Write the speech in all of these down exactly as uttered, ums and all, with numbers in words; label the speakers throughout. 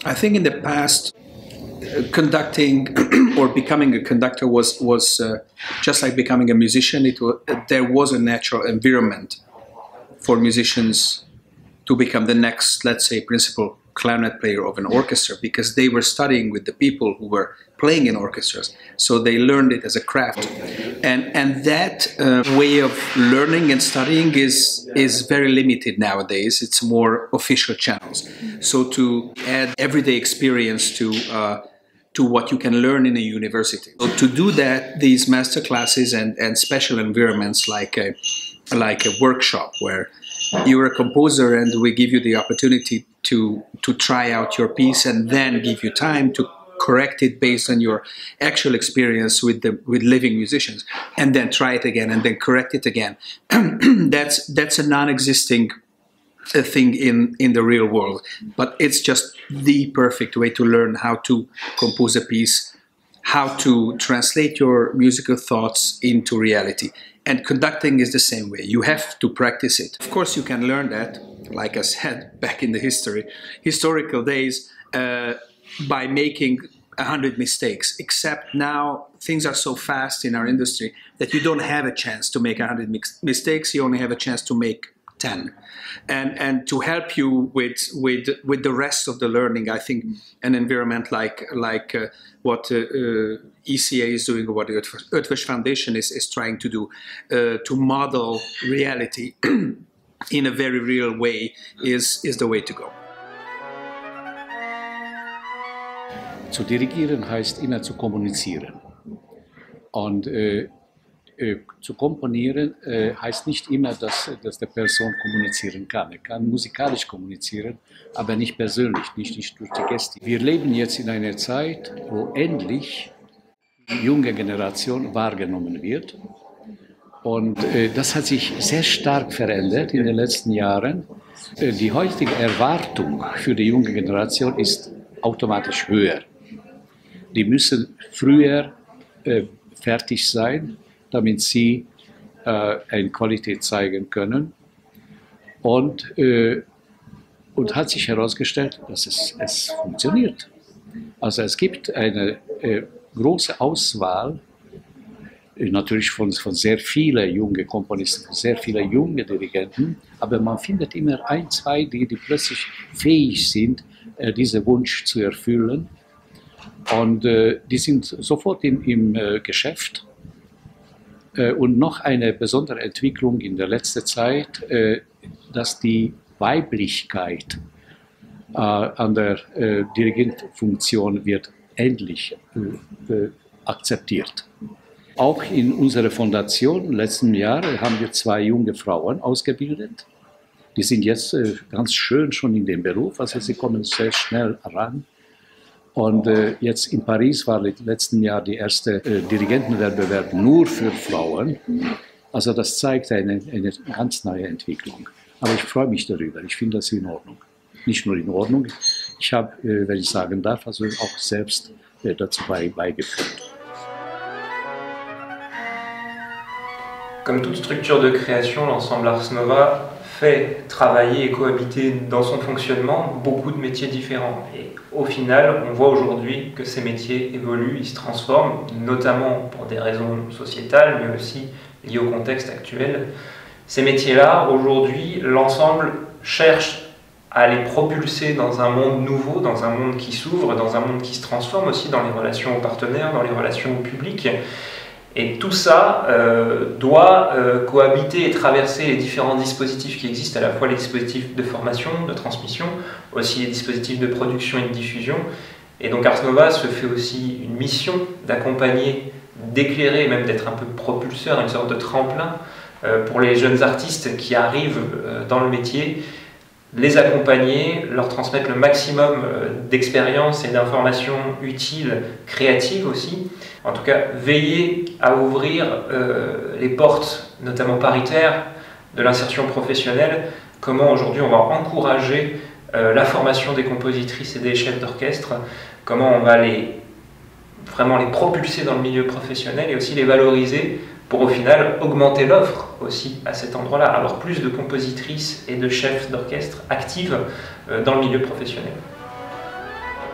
Speaker 1: I think in the past, uh, conducting or becoming a conductor was was uh, just like becoming a musician. It was, there was a natural environment for musicians to become the next, let's say, principal clarinet player of an orchestra, because they were studying with the people who were playing in orchestras. So they learned it as a craft. And, and that uh, way of learning and studying is, is very limited nowadays. It's more official channels. So to add everyday experience to, uh, to what you can learn in a university. So to do that, these master classes and, and special environments like a, like a workshop where you're a composer and we give you the opportunity to, to try out your piece and then give you time to correct it based on your actual experience with the with living musicians, and then try it again and then correct it again. that's that's a non-existing thing in in the real world, but it's just the perfect way to learn how to compose a piece, how to translate your musical thoughts into reality. And conducting is the same way. You have to practice it. Of course, you can learn that, like I said, back in the history, historical days, uh, by making a hundred mistakes. Except now, things are so fast in our industry that you don't have a chance to make a hundred mistakes. You only have a chance to make ten. And and to help you with with with the rest of the learning, I think an environment like like uh, what uh, uh, E C A is doing, or what the Eötvös Foundation is is trying to do, uh, to model reality in a very real way, is is the way to go.
Speaker 2: Zu dirigieren heißt immer zu kommunizieren. Und äh, äh, zu komponieren äh, heißt nicht immer, dass, dass der Person kommunizieren kann. Er kann musikalisch kommunizieren, aber nicht persönlich, nicht, nicht durch die Gestik. Wir leben jetzt in einer Zeit, wo endlich die junge Generation wahrgenommen wird. Und äh, das hat sich sehr stark verändert in den letzten Jahren. Äh, die heutige Erwartung für die junge Generation ist automatisch höher. Die müssen früher äh, fertig sein, damit sie äh, eine Qualität zeigen können. Und, äh, und hat sich herausgestellt, dass es, es funktioniert. Also es gibt eine äh, große Auswahl, äh, natürlich von, von sehr vielen jungen Komponisten, von sehr vielen jungen Dirigenten, aber man findet immer ein, zwei, die, die plötzlich fähig sind, äh, diesen Wunsch zu erfüllen. Und äh, die sind sofort im, im äh, Geschäft. Äh, und noch eine besondere Entwicklung in der letzten Zeit, äh, dass die Weiblichkeit äh, an der äh, Dirigentfunktion wird endlich äh, äh, akzeptiert. Auch in unserer Fondation im letzten Jahr haben wir zwei junge Frauen ausgebildet. Die sind jetzt äh, ganz schön schon in dem Beruf, also sie kommen sehr schnell ran. Und äh, jetzt in Paris war im letzten Jahr die erste äh, Dirigentenwettbewerb nur für Frauen. Also das zeigt eine, eine ganz neue Entwicklung. Aber ich freue mich darüber, ich finde das in Ordnung. Nicht nur in Ordnung, ich habe, äh, wenn ich sagen darf, also auch selbst äh, dazu bei, beigeführt.
Speaker 3: Comme toute structure de création, l'ensemble Ars Nova fait travailler et cohabiter dans son fonctionnement beaucoup de métiers différents. Et au final, on voit aujourd'hui que ces métiers évoluent, ils se transforment, notamment pour des raisons sociétales, mais aussi liées au contexte actuel. Ces métiers-là, aujourd'hui, l'ensemble cherche à les propulser dans un monde nouveau, dans un monde qui s'ouvre, dans un monde qui se transforme aussi dans les relations aux partenaires, dans les relations au public. Et tout ça euh, doit euh, cohabiter et traverser les différents dispositifs qui existent, à la fois les dispositifs de formation, de transmission, aussi les dispositifs de production et de diffusion. Et donc Ars Nova se fait aussi une mission d'accompagner, d'éclairer, même d'être un peu propulseur, une sorte de tremplin euh, pour les jeunes artistes qui arrivent euh, dans le métier, les accompagner, leur transmettre le maximum euh, d'expériences et d'informations utiles, créatives aussi. En tout cas, veiller à ouvrir euh, les portes, notamment paritaires, de l'insertion professionnelle. Comment aujourd'hui on va encourager euh, la formation des compositrices et des chefs d'orchestre, comment on va les, vraiment les propulser dans le milieu professionnel et aussi les valoriser pour au final augmenter l'offre aussi à cet endroit-là, avoir plus de compositrices et de chefs d'orchestre actives euh, dans le milieu professionnel.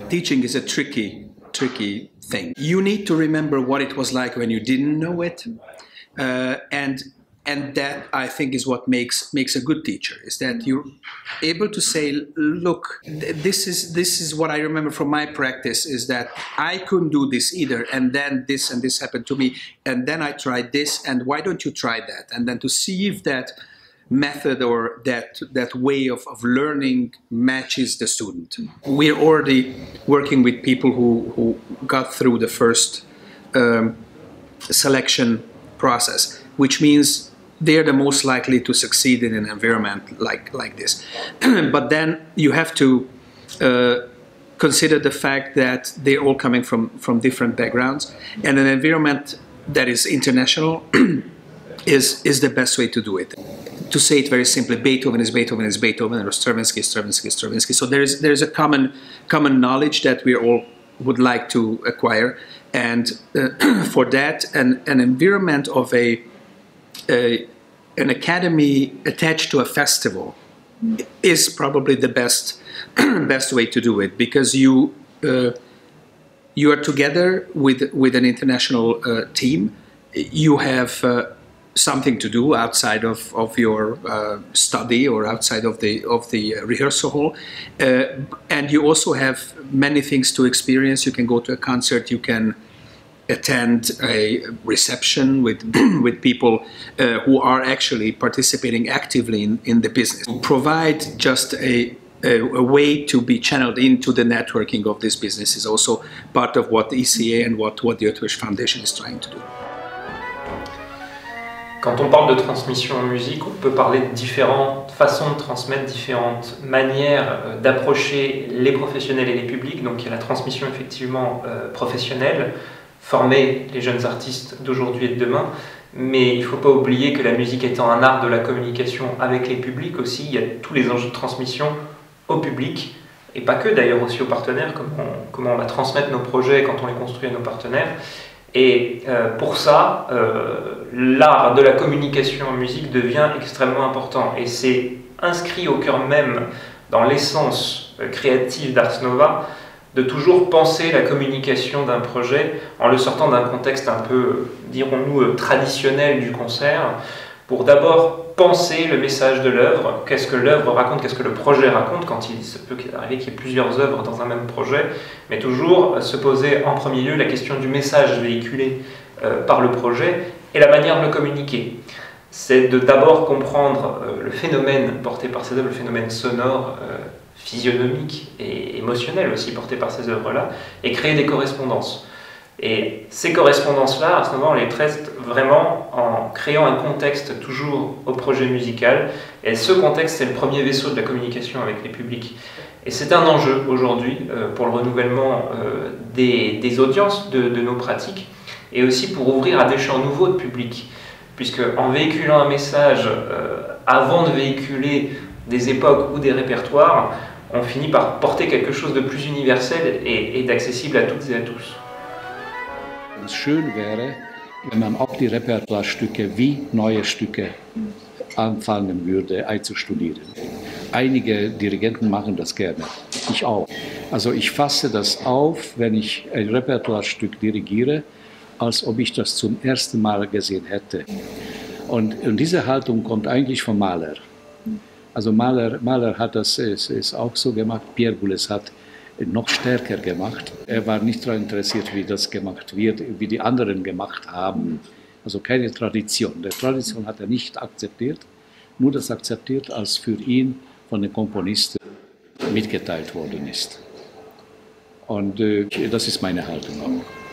Speaker 1: Teaching is a tricky, tricky thing. You need to remember what it was like when you didn't know it, uh, and and that I think is what makes makes a good teacher. Is that you're able to say, look, this is this is what I remember from my practice. Is that I couldn't do this either, and then this and this happened to me, and then I tried this, and why don't you try that? And then to see if that method or that that way of, of learning matches the student. We're already working with people who, who got through the first um, selection process, which means they're the most likely to succeed in an environment like, like this. But then you have to uh, consider the fact that they're all coming from, from different backgrounds, and an environment that is international is, is the best way to do it. To say it very simply, Beethoven is Beethoven is Beethoven, or Stravinsky is Stravinsky is Stravinsky. So there is there is a common common knowledge that we all would like to acquire, and uh, for that, an an environment of a, a an academy attached to a festival is probably the best best way to do it, because you uh, you are together with with an international uh, team. You have uh, something to do outside of, of your uh, study or outside of the of the rehearsal hall, uh, and you also have many things to experience. You can go to a concert, you can attend a reception with with people uh, who are actually participating actively in, in the business. Provide just a, a, a way to be channeled into the networking of this business is also part of what E C A and what, what the Eötvös Foundation is trying to do.
Speaker 3: Quand on parle de transmission en musique, on peut parler de différentes façons de transmettre, différentes manières d'approcher les professionnels et les publics. Donc il y a la transmission effectivement euh, professionnelle, former les jeunes artistes d'aujourd'hui et de demain, mais il ne faut pas oublier que la musique étant un art de la communication avec les publics aussi, il y a tous les enjeux de transmission au public, et pas que d'ailleurs, aussi aux partenaires, comment on, comment on va transmettre nos projets quand on les construit à nos partenaires. Et euh, pour ça, euh, l'art de la communication en musique devient extrêmement important. Et c'est inscrit au cœur même, dans l'essence euh, créative d'Ars Nova, de toujours penser la communication d'un projet en le sortant d'un contexte un peu, dirons-nous, euh, traditionnel du concert, pour d'abord penser le message de l'œuvre, qu'est-ce que l'œuvre raconte, qu'est-ce que le projet raconte, quand il se peut arriver qu'il y ait plusieurs œuvres dans un même projet, mais toujours se poser en premier lieu la question du message véhiculé euh, par le projet et la manière de le communiquer. C'est de d'abord comprendre euh, le phénomène porté par ces œuvres, le phénomène sonore, euh, physionomique et émotionnel aussi porté par ces œuvres-là, et créer des correspondances. Et ces correspondances-là, à ce moment, on les traite vraiment en créant un contexte toujours au projet musical. Et ce contexte, c'est le premier vaisseau de la communication avec les publics. Et c'est un enjeu aujourd'hui euh, pour le renouvellement euh, des, des audiences de, de nos pratiques, et aussi pour ouvrir à des champs nouveaux de public. Puisque en véhiculant un message euh, avant de véhiculer des époques ou des répertoires, on finit par porter quelque chose de plus universel et, et d'accessible à toutes et à tous.
Speaker 2: Schön wäre, wenn man auch die Repertoirestücke wie neue Stücke anfangen würde einzustudieren. Einige Dirigenten machen das gerne, ich auch. Also ich fasse das auf, wenn ich ein Repertoirestück dirigiere, als ob ich das zum ersten Mal gesehen hätte. Und, und diese Haltung kommt eigentlich vom Mahler. Also Mahler, Mahler hat das ist, ist auch so gemacht, Pierre Boulez hat noch stärker gemacht. Er war nicht daran interessiert, wie das gemacht wird, wie die anderen gemacht haben. Also keine Tradition. Die Tradition hat er nicht akzeptiert, nur das akzeptiert, als für ihn von den Komponisten mitgeteilt worden ist. Und äh, das ist meine Haltung auch.